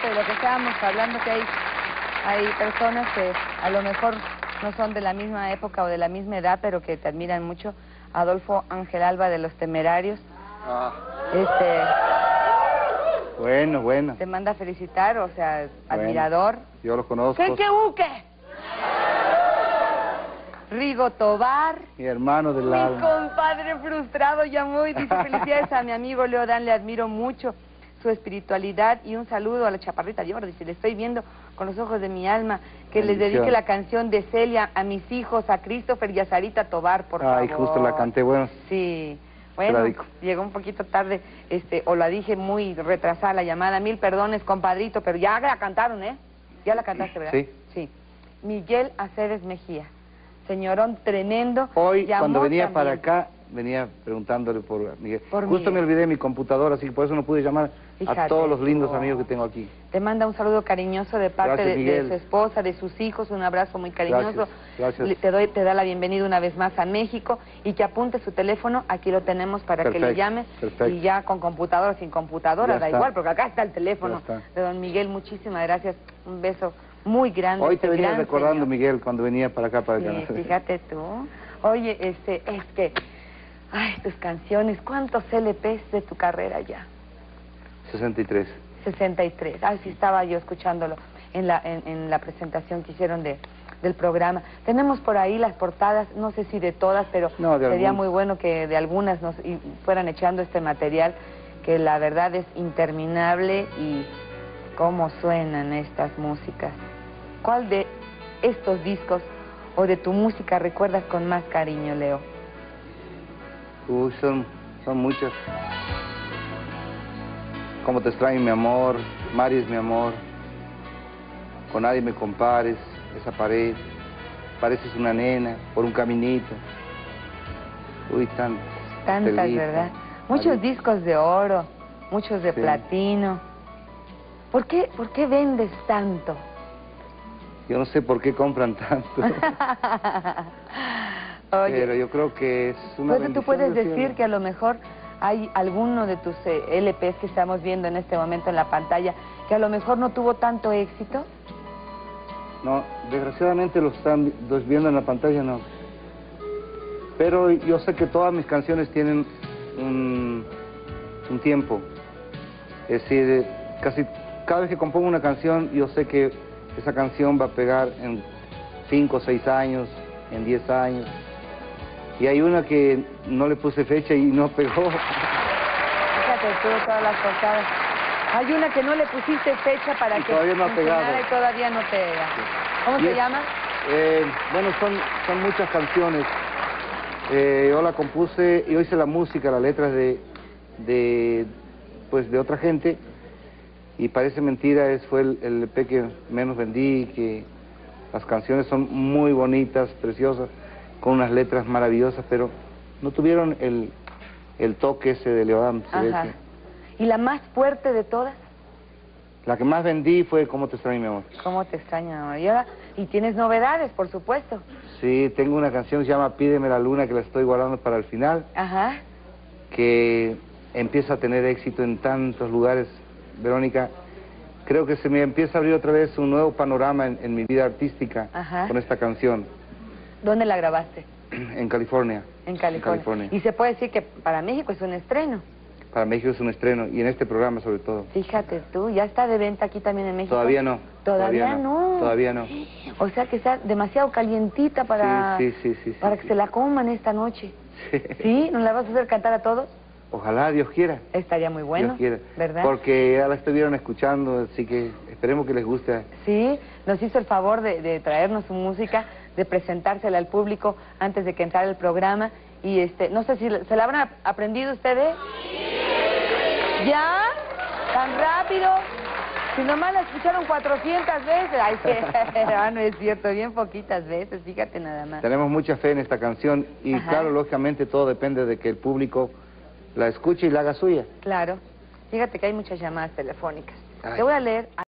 propósito de lo que estábamos hablando, que hay personas que a lo mejor no son de la misma época o de la misma edad, pero que te admiran mucho. Adolfo Ángel Alba de Los Temerarios. Bueno. Te manda a felicitar, o sea, admirador. Yo lo conozco. ¿Qué uke? Rigo Tobar. Mi hermano del Mi alma. compadre frustrado llamó y dice: felicidades a mi amigo Leo Dan, le admiro mucho su espiritualidad y un saludo a la chaparrita Llora. Dice: le estoy viendo con los ojos de mi alma, que les dedique la canción de Celia a mis hijos, a Christopher y a Sarita Tobar, por favor. Ay, justo la canté, bueno. Sí. Bueno, llegó un poquito tarde, o la dije muy retrasada la llamada. Mil perdones, compadrito, pero ya la cantaron, ¿eh? Ya la cantaste, ¿verdad? Sí. Sí. Miguel Aceves Mejía, señorón tremendo. Hoy, cuando venía también para acá, venía preguntándole por Miguel. Por Justo Miguel. me olvidé de mi computadora, así que por eso no pude llamar. Fíjate, a todos los lindos amigos que tengo aquí. Te manda un saludo cariñoso de parte de su esposa, de sus hijos, un abrazo muy cariñoso. Gracias. Te da la bienvenida una vez más a México y que apunte su teléfono, aquí lo tenemos para que le llame. Perfecto. Y ya con computadora, sin computadora, da igual, porque acá está el teléfono de don Miguel. Muchísimas gracias, un beso muy grande. Hoy te venía recordando, Miguel, cuando venía para acá, para acá. Sí, fíjate tú. Oye, ay, tus canciones, ¿cuántos LPs de tu carrera ya? 63. 63. Ah, sí, estaba yo escuchándolo en la presentación que hicieron del programa. Tenemos por ahí las portadas, no sé si de todas, pero sería muy bueno que de algunas nos fueran echando este material, que la verdad es interminable. Y cómo suenan estas músicas. ¿Cuál de estos discos o de tu música recuerdas con más cariño, Leo? Uy, son muchas. Cómo te extraño, mi amor, Mari es mi amor, con nadie me compares, esa pared, pareces una nena, por un caminito. Uy, tantas, ¿verdad? Muchos discos de oro, muchos de platino. ¿Por qué vendes tanto? Yo no sé por qué compran tanto. Oye, pero yo creo que es una bendición. Tú puedes decir que a lo mejor hay alguno de tus LPs que estamos viendo en este momento en la pantalla que a lo mejor no tuvo tanto éxito. No, desgraciadamente los están viendo en la pantalla, no. Pero yo sé que todas mis canciones tienen un tiempo. Es decir, casi cada vez que compongo una canción, yo sé que esa canción va a pegar en 5 o 6 años, en 10 años. Y hay una que no le puse fecha y no pegó. Fíjate tú, todas las portadas. Hay una que no le pusiste fecha para que todavía no ha pegado. Y todavía no pega. ¿Cómo se llama? Bueno, son muchas canciones. Yo la compuse, yo hice la música, las letras de otra gente. Y parece mentira, fue el EP que menos vendí, que las canciones son muy bonitas, preciosas, con unas letras maravillosas, pero no tuvieron el toque ese de Leo Dan. Ajá. ¿Y la más fuerte de todas? La que más vendí fue Cómo te extraño, mi amor. Cómo te extraño, mi amor. Y tienes novedades, por supuesto. Sí, tengo una canción que se llama Pídeme la luna, que la estoy guardando para el final. Ajá. Que empieza a tener éxito en tantos lugares, Verónica. Creo que se me empieza a abrir otra vez un nuevo panorama en mi vida artística. Ajá. Con esta canción. ¿Dónde la grabaste? En California. En California. Y se puede decir que para México es un estreno. Para México es un estreno, y en este programa sobre todo. Fíjate tú, ¿ya está de venta aquí también en México? Todavía no. ¿Todavía no? Todavía no. O sea que está demasiado calientita para, sí, para que se la coman esta noche. Sí. ¿Sí? ¿Nos la vas a hacer cantar a todos? Ojalá, Dios quiera. Estaría muy bueno, Dios quiera. ¿verdad? Porque ya la estuvieron escuchando, así que esperemos que les guste. Sí, nos hizo el favor de traernos su música, de presentársela al público antes de que entrara el programa. Y no sé si se la habrán aprendido ustedes. ¿Ya? ¿Tan rápido? Si nomás la escucharon 400 veces. Ay, no es cierto, bien poquitas veces, fíjate nada más. Tenemos mucha fe en esta canción y claro, lógicamente todo depende de que el público la escuche y la haga suya. Claro. Fíjate que hay muchas llamadas telefónicas. Ay. Te voy a leer